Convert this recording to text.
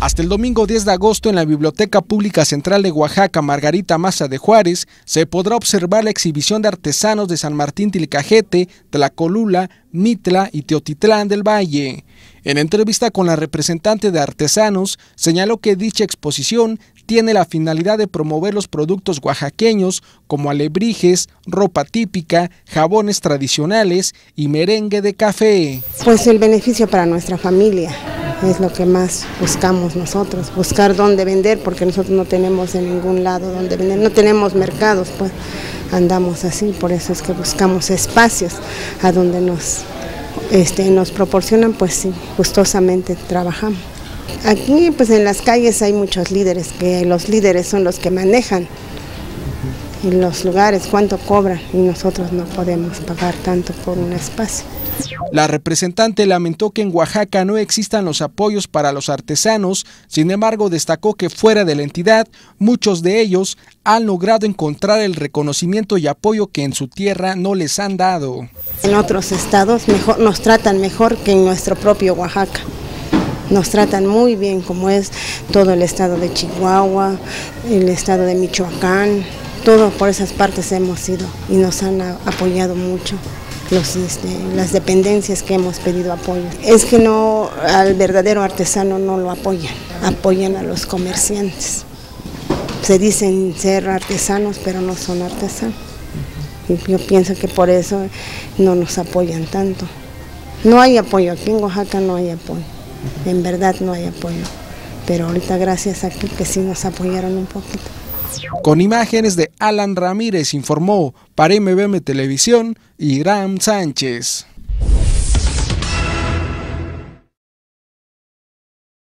Hasta el domingo 10 de agosto en la Biblioteca Pública Central de Oaxaca, Margarita Maza de Juárez, se podrá observar la exhibición de artesanos de San Martín Tilcajete, Tlacolula, Mitla y Teotitlán del Valle. En entrevista con la representante de artesanos, señaló que dicha exposición tiene la finalidad de promover los productos oaxaqueños como alebrijes, ropa típica, jabones tradicionales y merengue de café. Pues el beneficio para nuestra familia es lo que más buscamos nosotros, buscar dónde vender, porque nosotros no tenemos en ningún lado dónde vender, no tenemos mercados, pues andamos así, por eso es que buscamos espacios a donde nos proporcionan, pues sí, gustosamente trabajamos. Aquí pues en las calles hay muchos líderes, que los líderes son los que manejan en los lugares cuánto cobran y nosotros no podemos pagar tanto por un espacio. La representante lamentó que en Oaxaca no existan los apoyos para los artesanos, sin embargo destacó que fuera de la entidad, muchos de ellos han logrado encontrar el reconocimiento y apoyo que en su tierra no les han dado. En otros estados nos tratan mejor que en nuestro propio Oaxaca. Nos tratan muy bien, como es todo el estado de Chihuahua, el estado de Michoacán, todo por esas partes hemos ido y nos han apoyado mucho. Las dependencias que hemos pedido apoyo. Es que no, al verdadero artesano no lo apoyan a los comerciantes. Se dicen ser artesanos, pero no son artesanos. Y yo pienso que por eso no nos apoyan tanto. No hay apoyo, aquí en Oaxaca no hay apoyo, en verdad no hay apoyo. Pero ahorita gracias aquí que sí nos apoyaron un poquito. Con imágenes de Alan Ramírez informó para MBM Televisión, Iram Sánchez.